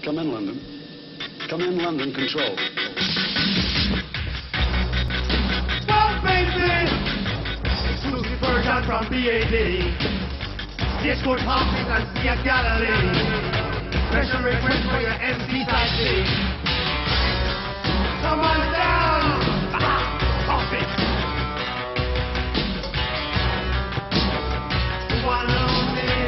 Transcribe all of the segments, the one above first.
Come in, London. Come in, London Control. Well, baby, exclusive version from BAD. Disco topics and see a gallery. Special request for your MC Sightsee. Come on down. Coffee. One only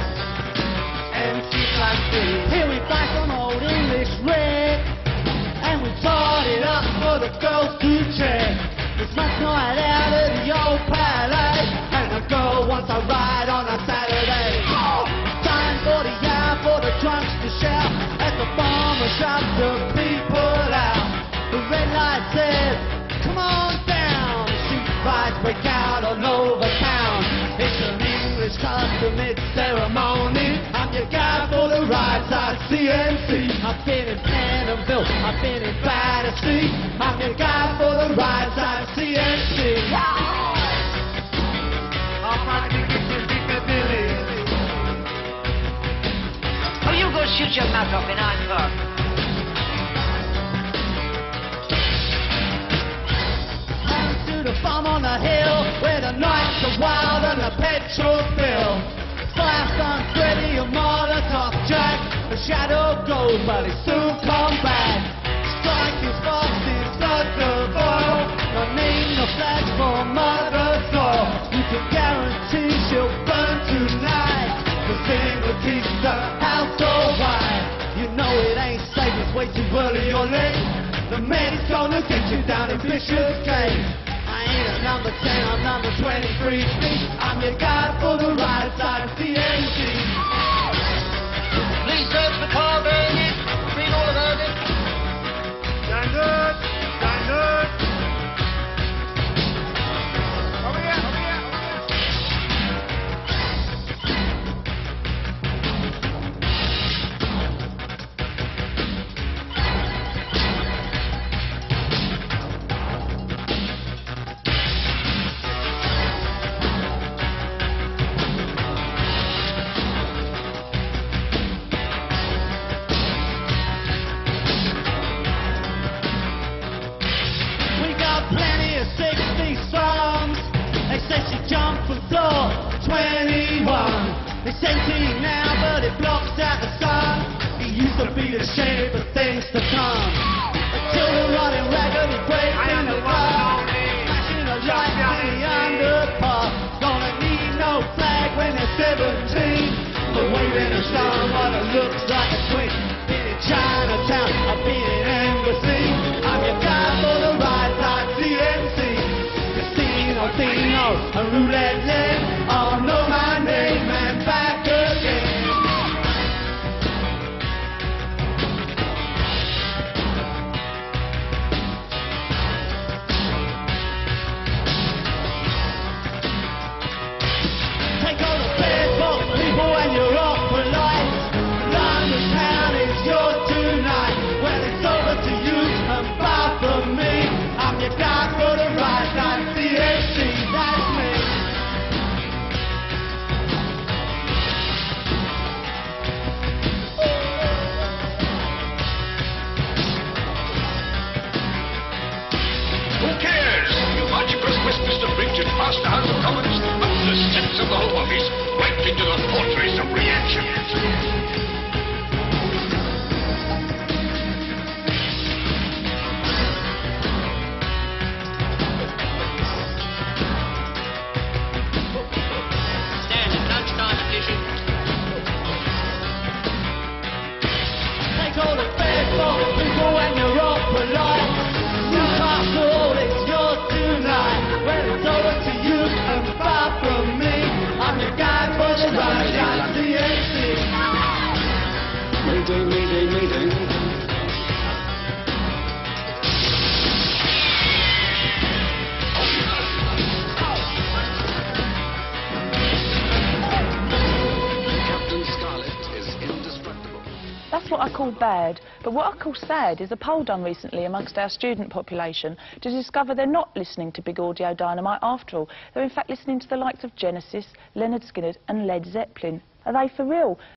MC Sightsee. Here we back on old English Red, and we taught it up for the girls to check. It's last night out at the old Palais, and the girl wants a ride on a Saturday. Time for the hour for the drunks to shout at the farmer shop to people out. The red light says, come on down. The street rides break out all over town. It's an English custom, it's ceremony. I'm your guy for the ride, Sightsee MC. I've been in Annabelle, I've been in Battersea. I'm your guy for the ride, Sightsee MC. I'll find you with Billy. Oh, you go shoot your mouth off in Hyde Park. Down to the farm on the hill, where the nights are wild and the petrol bill. Fast on Freddy, a Molotov Jack. The shadow goes, but it soon come back. Strike his box in such a boil. No name, no flags for mother's soil. You can guarantee she'll burn tonight. The single keeps the house so wide. You know it ain't safe, it's way too early or late. The man is gonna get you down in Bishopsgate. I ain't a number 10, I'm number 23. I'm your guy for the ride, Sightsee MC. Please search the car, baby. Read all about it. Standard, standard. Over here, over here, over here. Plenty of 60 songs. They say she jumped from floor 21. It's empty now, but it blocks out the sun. It used to be the shape of things to come. The children running raggedy, breaking the car, flashing a light in the underpass. Gonna need no flag when they're 17, but waving a star what it looks like a queen. Been in Chinatown, I've been in Embassy. I'm your guy for the ride, Sightsee MC. Casino, a roulette lane. All know my name and back again. Take all the Facebook people and you're off for life. London town is yours tonight. Well, it's over to you and far from me. I'm your guy for the ride, Sightsee MC. That's me. Who cares? You march across Westminster Bridge and past the House of Commons, up the steps of the Home Office, right into the fortress of reaction. Standard lunchtime edition. Take all the Facebook people and you're off for life. Newcastle is yours tonight. Well, it's over to you and far from me. I'm your guy for the ride, Sightsee MC. Mayday, mayday, mayday. Captain Scarlet is indestructible. That's what I call bad, but what I call sad is a poll done recently amongst our student population to discover they're not listening to big audio Dynamite after all. They're in fact listening to the likes of Genesis, Leonard Skinner and Led Zeppelin. Are they for real?